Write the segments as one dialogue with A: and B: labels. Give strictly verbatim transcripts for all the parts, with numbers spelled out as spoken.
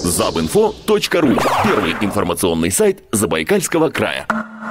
A: забинфо точка ру. Первый информационный сайт Забайкальского края.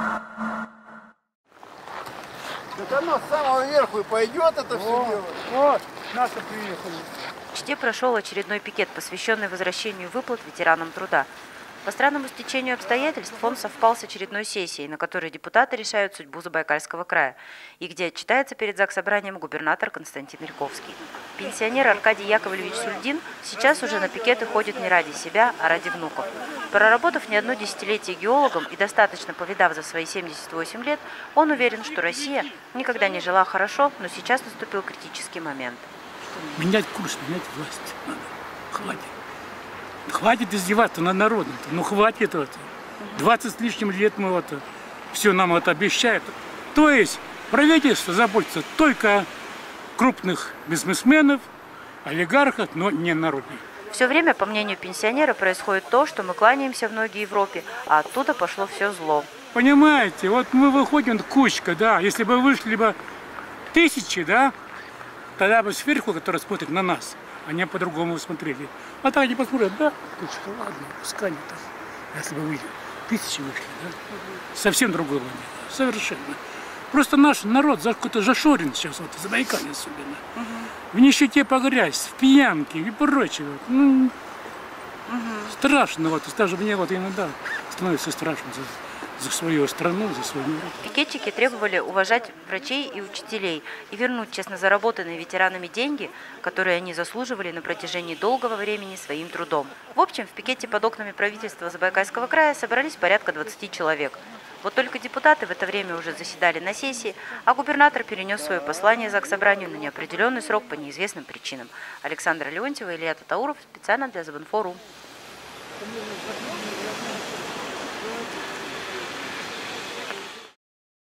B: Так оно с самого верху и пойдет это все дело.
C: Вот, наши приехали.
D: В Чите прошел очередной пикет, посвященный возвращению выплат ветеранам труда. По странному стечению обстоятельств он совпал с очередной сессией, на которой депутаты решают судьбу Забайкальского края, и где отчитается перед Заксобранием губернатор Константин Ряковский. Пенсионер Аркадий Яковлевич Сульдин сейчас уже на пикеты ходит не ради себя, а ради внуков. Проработав не одно десятилетие геологом и достаточно повидав за свои семьдесят восемь лет, он уверен, что Россия никогда не жила хорошо, но сейчас наступил критический момент.
C: Менять курс, менять власть надо. Хватит. Хватит издеваться над народом-то. Ну хватит это. двадцать с лишним лет мы вот все нам это обещают. То есть правительство заботится только о крупных бизнесменов, олигархах, но не народе.
D: Все время, по мнению пенсионера, происходит то, что мы кланяемся в ноги Европе, а оттуда пошло все зло.
C: Понимаете, вот мы выходим, кучка, да, если бы вышли бы тысячи, да, тогда бы сверху, которые смотрят на нас, они по-другому смотрели. А так они посмотрят, да, кучка, ладно, пускай они там, если бы вы тысячи вышли, да, совсем другого нет, совершенно. Просто наш народ какой-то зашорен сейчас, вот, Забайкалье особенно. Угу. В нищете погрязь, в пьянке и прочее. Вот. Ну, угу. Страшно, вот, даже мне вот иногда становится страшно за, за свою страну, за свой народ.
D: Пикетчики требовали уважать врачей и учителей и вернуть честно заработанные ветеранами деньги, которые они заслуживали на протяжении долгого времени своим трудом. В общем, в пикете под окнами правительства Забайкальского края собрались порядка двадцати человек. Вот только депутаты в это время уже заседали на сессии, а губернатор перенес свое послание Заксобранию на неопределенный срок по неизвестным причинам. Александра Леонтьева, Илья Татауров, специально для Забинфо точка ру.